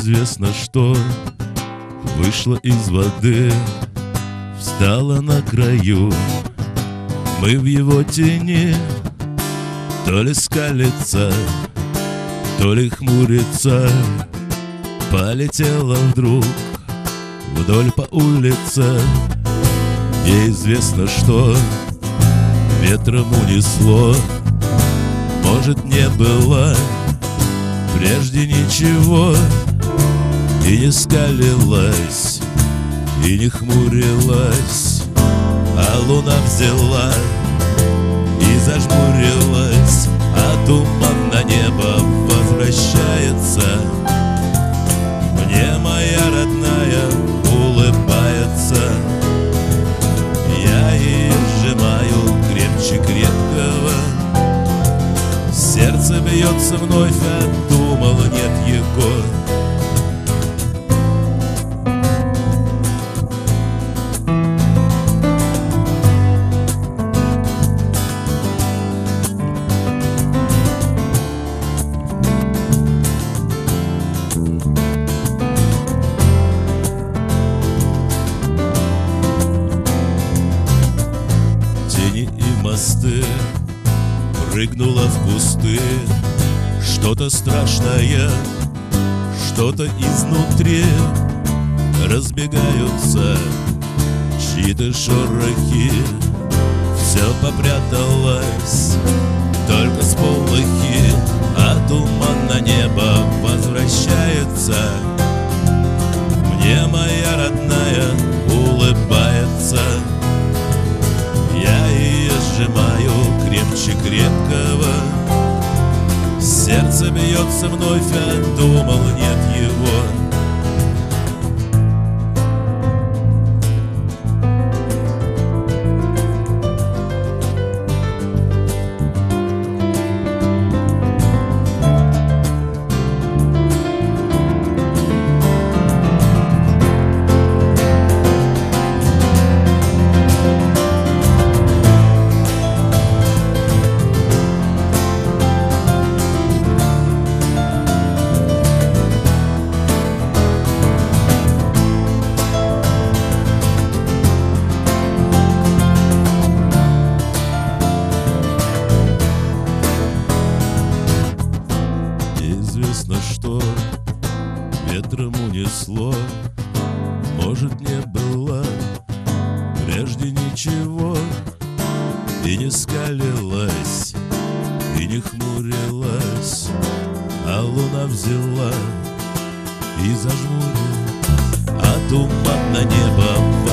Неизвестно что вышло из воды, встала на краю. Мы в его тени, то ли скалится, то ли хмурится. Полетела вдруг вдоль по улице. Неизвестно что ветром унесло. Может, не было прежде ничего, и не скалилась, и не хмурилась, а луна взяла и зажмурилась, а туман на небо возвращается. Мне моя родная улыбается. Я ее сжимаю крепче крепкого. Сердце бьется вновь, а думала, нет его. Тени и мосты, прыгнула в кусты. Что-то страшное, что-то изнутри. Разбегаются чьи-то шорохи. Все попряталось, только сполохи, а туман на небо возвращается. Мне моя родная улыбается. Я ее сжимаю крепче крепкого. Сердце бьется вновь, а думал, нет его. Неизвестно что ветром унесло. Может, не было прежде ничего, и не скалилась, и не хмурилась, а луна взяла и зажмурила, а туман на небо